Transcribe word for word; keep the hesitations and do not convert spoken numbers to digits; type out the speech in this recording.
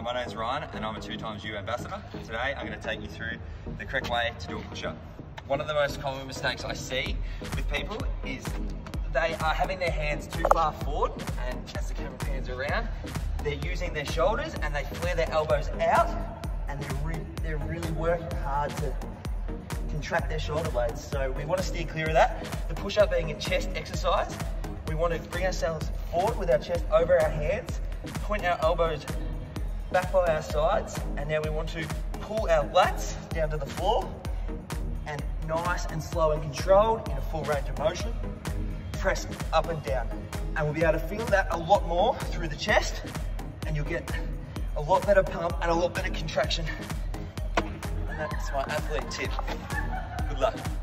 Hi, my name's Ryan and I'm a two times U ambassador. Today I'm going to take you through the correct way to do a push-up. One of the most common mistakes I see with people is they are having their hands too far forward, and as the camera pans around, they're using their shoulders and they flare their elbows out, and they're, re they're really working hard to contract their shoulder blades. So we want to steer clear of that. The push-up being a chest exercise, we want to bring ourselves forward with our chest over our hands, point our elbows back by our sides, and now we want to pull our lats down to the floor, and nice and slow and controlled in a full range of motion, press up and down. And we'll be able to feel that a lot more through the chest, and you'll get a lot better pump and a lot better contraction. And that's my athlete tip. Good luck.